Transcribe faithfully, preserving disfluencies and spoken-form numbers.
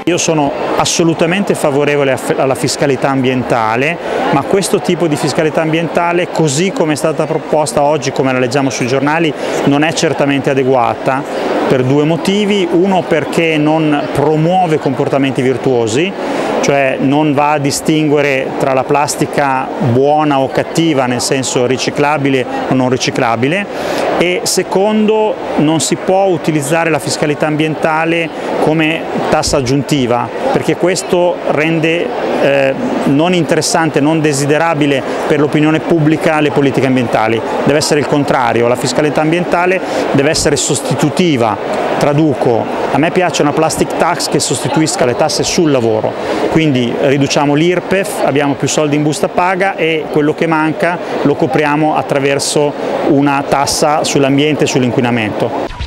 Io sono assolutamente favorevole alla fiscalità ambientale, ma questo tipo di fiscalità ambientale, così come è stata proposta oggi, come la leggiamo sui giornali, non è certamente adeguata per due motivi. Uno, perché non promuove comportamenti virtuosi, cioè non va a distinguere tra la plastica buona o cattiva, nel senso riciclabile o non riciclabile, e secondo, non si può utilizzare la fiscalità ambientale come tassa aggiuntiva, perché questo rende eh, non interessante, non desiderabile per l'opinione pubblica le politiche ambientali. Deve essere il contrario, la fiscalità ambientale deve essere sostitutiva. Traduco, a me piace una plastic tax che sostituisca le tasse sul lavoro, quindi riduciamo l'I R P E F, abbiamo più soldi in busta paga e quello che manca lo copriamo attraverso una tassa sull'ambiente e sull'inquinamento.